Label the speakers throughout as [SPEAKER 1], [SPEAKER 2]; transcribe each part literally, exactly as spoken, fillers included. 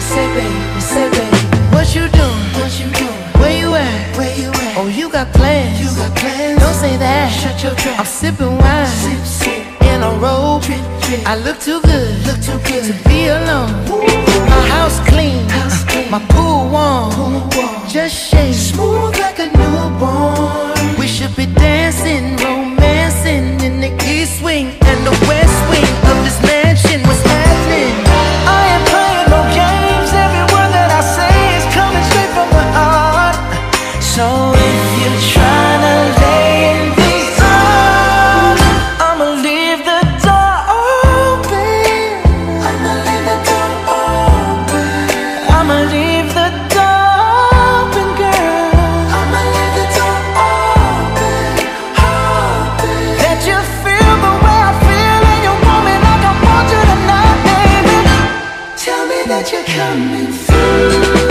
[SPEAKER 1] say baby, say baby, what you doing? What you doing? Where you at? Where you at? Oh, you got plans? You got plans? Don't say that. Shut your trap. I'm sipping wine, sip, sip. In a robe. Drip, drip. I look too good, look too good to be alone. My house clean, house clean. My pool warm, pool warm. Just shake smooth like a newborn. We should be dancing, romancing in the east wing and the west wing of this mansion. What's happening? I ain't playing no games. Every word that I say is coming straight from the heart. So if you're trying to lay in these arms, I'ma leave the door open. I'ma leave the door open. I'ma leave the door open, girl. I'ma leave the door open, open. Let you feel the way I feel, and you want me like I want you tonight, baby. Tell me that you're coming through.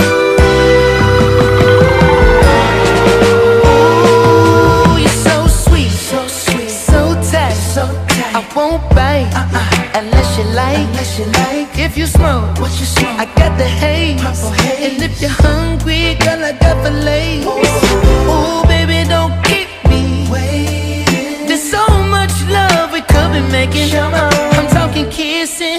[SPEAKER 1] I won't bite uh-uh. unless you like. Unless you like. If you smoke, what you smoke? I got the haze. haze. And if you're hungry, girl, I got fillets. Ooh, baby, don't keep me waiting. There's so much love we could be making. I'm talking kissing.